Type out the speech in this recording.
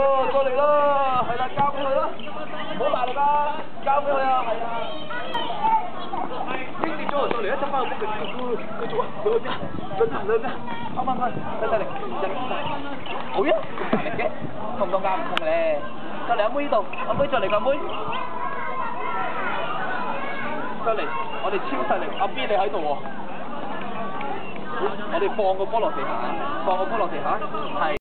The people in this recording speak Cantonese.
過嚟啦，係啦，交俾佢啦，唔好大力啊，交俾佢啊，係啊。經跌咗就嚟一執翻個波佢做啊，佢去邊啊？兩邊，啱啱得嚟，好嘢，大力嘅，痛唔痛㗎？唔痛咧，再嚟阿妹呢度，阿妹再嚟個妹，再嚟，我哋超勢力，阿 B 你喺度喎，我哋放個波落地下，放個波落地下，係。